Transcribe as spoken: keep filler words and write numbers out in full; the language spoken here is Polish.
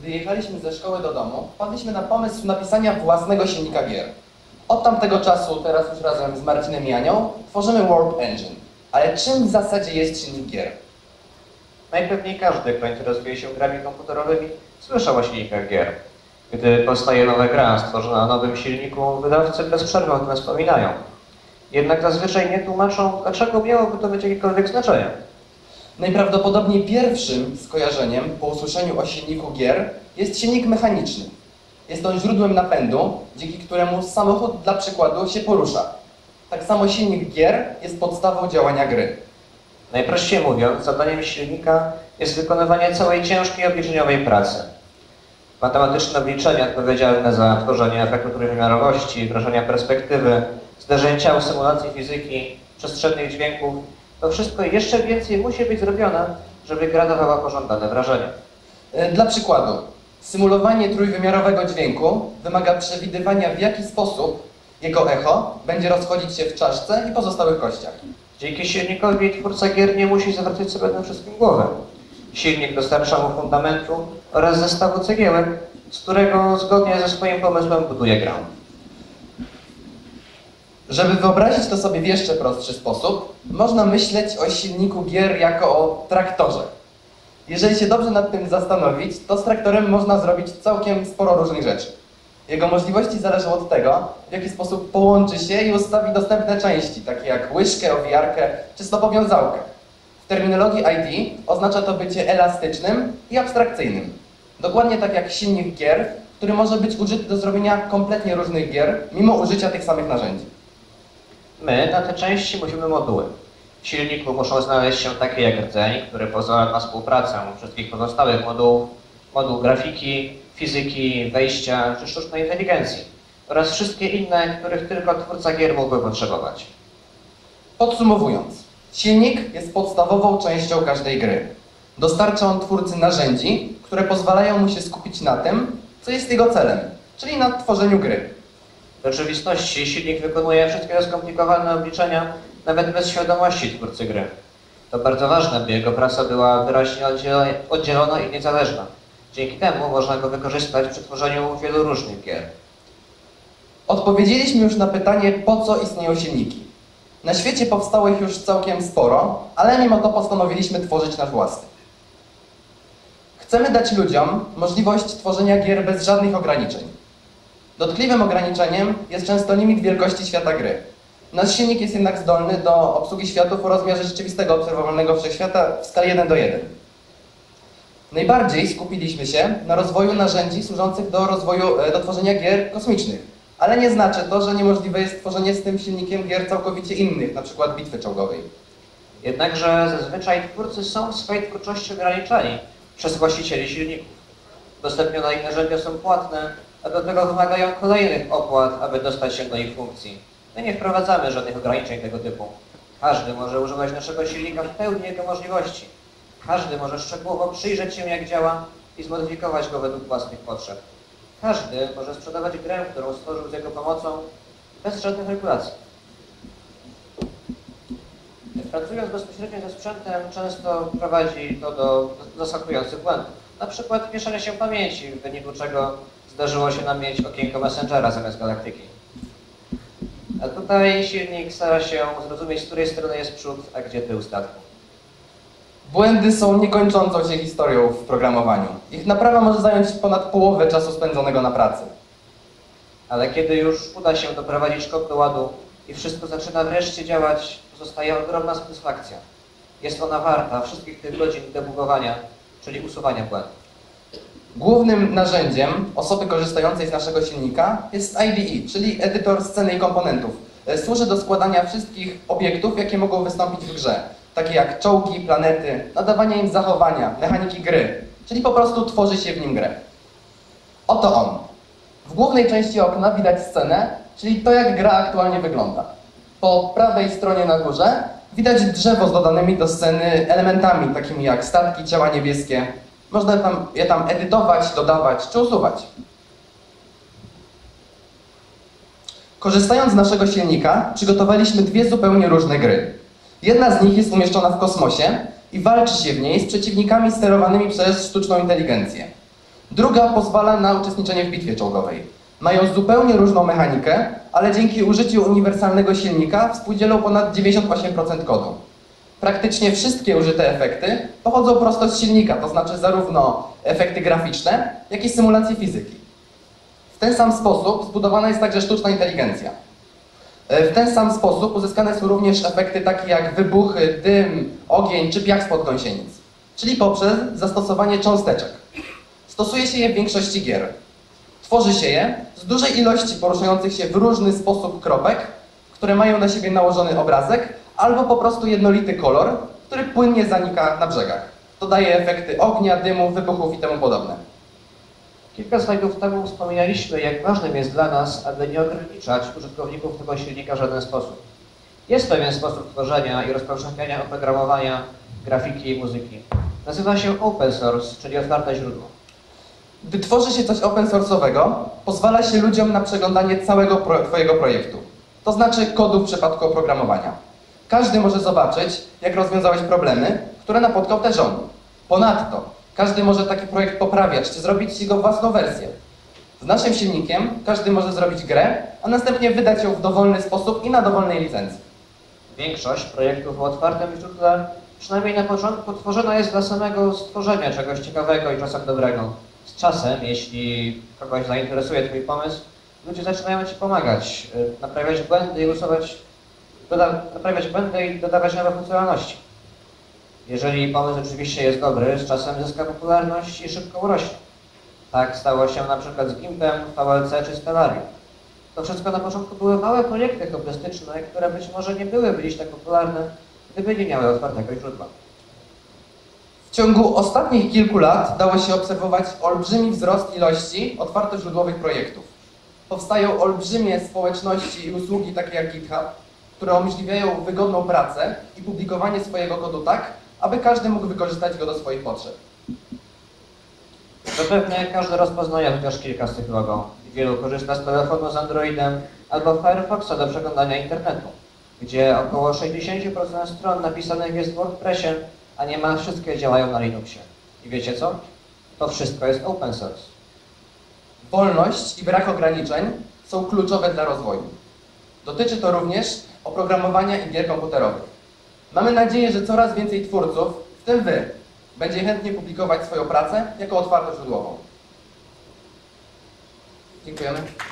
Gdy jechaliśmy ze szkoły do domu, wpadliśmy na pomysł napisania własnego silnika gier. Od tamtego czasu, teraz już razem z Marcinem i Anią, tworzymy Warp Engine. Ale czym w zasadzie jest silnik gier? Najpewniej każdy, kto interesuje się grami komputerowymi, słyszał o silnikach gier. Gdy powstaje nowa gra stworzona na nowym silniku, wydawcy bez przerwy o tym wspominają. Jednak zazwyczaj nie tłumaczą, dlaczego miałoby to mieć jakiekolwiek znaczenie. Najprawdopodobniej pierwszym skojarzeniem po usłyszeniu o silniku gier jest silnik mechaniczny. Jest on źródłem napędu, dzięki któremu samochód dla przykładu się porusza. Tak samo silnik gier jest podstawą działania gry. Najprościej mówiąc, zadaniem silnika jest wykonywanie całej ciężkiej obliczeniowej pracy. Matematyczne obliczenia odpowiedzialne za tworzenie efektu trójwymiarowości, wrażenia perspektywy, zderzeń ciał, symulacji fizyki, przestrzennych dźwięków, to wszystko jeszcze więcej musi być zrobione, żeby gra dawała pożądane wrażenie. Dla przykładu, symulowanie trójwymiarowego dźwięku wymaga przewidywania, w jaki sposób jego echo będzie rozchodzić się w czaszce i pozostałych kościach. Dzięki silnikowi twórca gier nie musi zawracać sobie na wszystkim głowę. Silnik dostarcza mu fundamentu oraz zestawu cegiełek, z którego zgodnie ze swoim pomysłem buduje grę. Żeby wyobrazić to sobie w jeszcze prostszy sposób, można myśleć o silniku gier jako o traktorze. Jeżeli się dobrze nad tym zastanowić, to z traktorem można zrobić całkiem sporo różnych rzeczy. Jego możliwości zależą od tego, w jaki sposób połączy się i ustawi dostępne części, takie jak łyżkę, owijarkę czy stopowiązałkę. W terminologii I T oznacza to bycie elastycznym i abstrakcyjnym. Dokładnie tak jak silnik gier, który może być użyty do zrobienia kompletnie różnych gier, mimo użycia tych samych narzędzi. My na te części musimy moduły. W silniku muszą znaleźć się takie jak rdzeń, który pozwala na współpracę wszystkich pozostałych modułów, moduł grafiki, fizyki, wejścia czy sztucznej inteligencji oraz wszystkie inne, których tylko twórca gier mógłby potrzebować. Podsumowując, silnik jest podstawową częścią każdej gry. Dostarcza on twórcy narzędzi, które pozwalają mu się skupić na tym, co jest jego celem, czyli na tworzeniu gry. W rzeczywistości silnik wykonuje wszystkie skomplikowane obliczenia, nawet bez świadomości twórcy gry. To bardzo ważne, by jego praca była wyraźnie oddzielona i niezależna. Dzięki temu można go wykorzystać przy tworzeniu wielu różnych gier. Odpowiedzieliśmy już na pytanie, po co istnieją silniki. Na świecie powstało ich już całkiem sporo, ale mimo to postanowiliśmy tworzyć nasz własny. Chcemy dać ludziom możliwość tworzenia gier bez żadnych ograniczeń. Dotkliwym ograniczeniem jest często limit wielkości świata gry. Nasz silnik jest jednak zdolny do obsługi światów o rozmiarze rzeczywistego obserwowalnego wszechświata w skali jeden do jeden. Najbardziej skupiliśmy się na rozwoju narzędzi służących do rozwoju, do tworzenia gier kosmicznych. Ale nie znaczy to, że niemożliwe jest tworzenie z tym silnikiem gier całkowicie innych, na przykład bitwy czołgowej. Jednakże zazwyczaj twórcy są w swojej twórczości ograniczeni przez właścicieli silników. Udostępnione im narzędzia są płatne, a do tego wymagają kolejnych opłat, aby dostać się do ich funkcji. My nie wprowadzamy żadnych ograniczeń tego typu. Każdy może używać naszego silnika w pełni jego możliwości. Każdy może szczegółowo przyjrzeć się, jak działa i zmodyfikować go według własnych potrzeb. Każdy może sprzedawać grę, którą stworzył z jego pomocą, bez żadnych regulacji. Pracując bezpośrednio ze sprzętem, często prowadzi to do zaskakujących błędów. Na przykład mieszania się pamięci, w wyniku czego zdarzyło się nam mieć okienko Messengera zamiast galaktyki. A tutaj silnik stara się zrozumieć, z której strony jest przód, a gdzie tył statku. Błędy są niekończącą się historią w programowaniu. Ich naprawa może zająć ponad połowę czasu spędzonego na pracy. Ale kiedy już uda się doprowadzić kod do ładu i wszystko zaczyna wreszcie działać, pozostaje ogromna satysfakcja. Jest ona warta wszystkich tych godzin debugowania, czyli usuwania błędów. Głównym narzędziem osoby korzystającej z naszego silnika jest I D E, czyli edytor sceny i komponentów. Służy do składania wszystkich obiektów, jakie mogą wystąpić w grze, takie jak czołgi, planety, nadawania im zachowania, mechaniki gry, czyli po prostu tworzy się w nim grę. Oto on. W głównej części okna widać scenę, czyli to, jak gra aktualnie wygląda. Po prawej stronie na górze widać drzewo z dodanymi do sceny elementami, takimi jak statki, ciała niebieskie. Można tam, je tam edytować, dodawać czy usuwać. Korzystając z naszego silnika, przygotowaliśmy dwie zupełnie różne gry. Jedna z nich jest umieszczona w kosmosie i walczy się w niej z przeciwnikami sterowanymi przez sztuczną inteligencję. Druga pozwala na uczestniczenie w bitwie czołgowej. Mają zupełnie różną mechanikę, ale dzięki użyciu uniwersalnego silnika współdzielą ponad dziewięćdziesiąt osiem procent kodu. Praktycznie wszystkie użyte efekty pochodzą prosto z silnika, to znaczy zarówno efekty graficzne, jak i symulacje fizyki. W ten sam sposób zbudowana jest także sztuczna inteligencja. W ten sam sposób uzyskane są również efekty takie jak wybuchy, dym, ogień czy piach spod gąsienic, czyli poprzez zastosowanie cząsteczek. Stosuje się je w większości gier. Tworzy się je z dużej ilości poruszających się w różny sposób kropek, które mają na siebie nałożony obrazek, albo po prostu jednolity kolor, który płynnie zanika na brzegach. To daje efekty ognia, dymu, wybuchów i temu podobne. Kilka slajdów temu wspominaliśmy, jak ważnym jest dla nas, aby nie ograniczać użytkowników tego silnika w żaden sposób. Jest pewien sposób tworzenia i rozpowszechniania oprogramowania, grafiki i muzyki. Nazywa się open source, czyli otwarte źródło. Gdy tworzy się coś open source'owego, pozwala się ludziom na przeglądanie całego pro Twojego projektu. To znaczy kodu w przypadku oprogramowania. Każdy może zobaczyć, jak rozwiązałeś problemy, które napotkał też on. Ponadto, każdy może taki projekt poprawiać, czy zrobić jego własną wersję. Z naszym silnikiem każdy może zrobić grę, a następnie wydać ją w dowolny sposób i na dowolnej licencji. Większość projektów w otwartym źródle, przynajmniej na początku, tworzona jest dla samego stworzenia czegoś ciekawego i czasem dobrego. Z czasem, jeśli kogoś zainteresuje Twój pomysł, ludzie zaczynają Ci pomagać, naprawiać błędy i usuwać, doda, naprawiać błędy i dodawać nowe funkcjonalności. Jeżeli pomysł rzeczywiście jest dobry, z czasem zyska popularność i szybko urośnie. Tak stało się na przykład z Gimpem, V L C czy Stellarium. To wszystko na początku były małe projekty hobbystyczne, które być może nie byłyby dziś tak popularne, gdyby nie miały otwartego źródła. W ciągu ostatnich kilku lat dało się obserwować olbrzymi wzrost ilości otwartoźródłowych projektów. Powstają olbrzymie społeczności i usługi takie jak GitHub, które umożliwiają wygodną pracę i publikowanie swojego kodu tak, aby każdy mógł wykorzystać go do swoich potrzeb. Zapewne każdy rozpoznaje chociaż kilka z tych logo. Wielu korzysta z telefonu z Androidem albo Firefoxa do przeglądania internetu, gdzie około sześćdziesiąt procent stron napisanych jest w WordPressie, a niemal wszystkie działają na Linuxie. I wiecie co? To wszystko jest open source. Wolność i brak ograniczeń są kluczowe dla rozwoju. Dotyczy to również oprogramowania i gier komputerowych. Mamy nadzieję, że coraz więcej twórców, w tym Wy, będzie chętnie publikować swoją pracę jako otwartoźródłową. Dziękujemy.